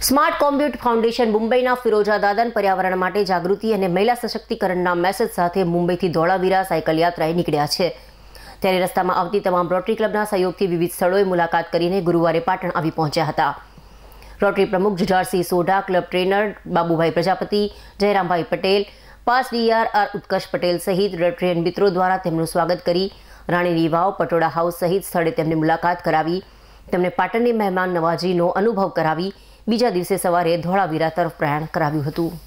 Smart કોમ્યુટ foundation મુંબઈના ફિરોઝા દાદન પર્યાવરણ માટે જાગૃતિ અને મહિલા સશક્તિકરણના મેસેજ સાથે મુંબઈથી ધોળાવીરા સાયકલ યાત્રાએ નીકળ્યા છે। ત્યારે રસ્તામાં આવતી તમામ રોટરી ક્લબના સહયોગથી વિવિધ સ્થળોએ મુલાકાત કરીને ગુરુવારે પાટણ આવી પહોંચ્યા હતા। રોટરી પ્રમુખ Juzarsinh Sodha, club trainer Babubhai Prajapati, Jayrambhai Patel, past DRR Utkarsh Patel સહિત રોટરીયન મિત્રો દ્વારા તેમનું સ્વાગત કરી રાણીની વાવ, પટોળા હાઉસ સહિત સ્થળે તેમની મુલાકાત કરાવી તેમને પાટણની મહેમાન નવાજીનો અનુભવ કરાવી બીજા દિવસે સવારે ધોળાવીરા તરફ પ્રયાણ કરાવ્યું હતું।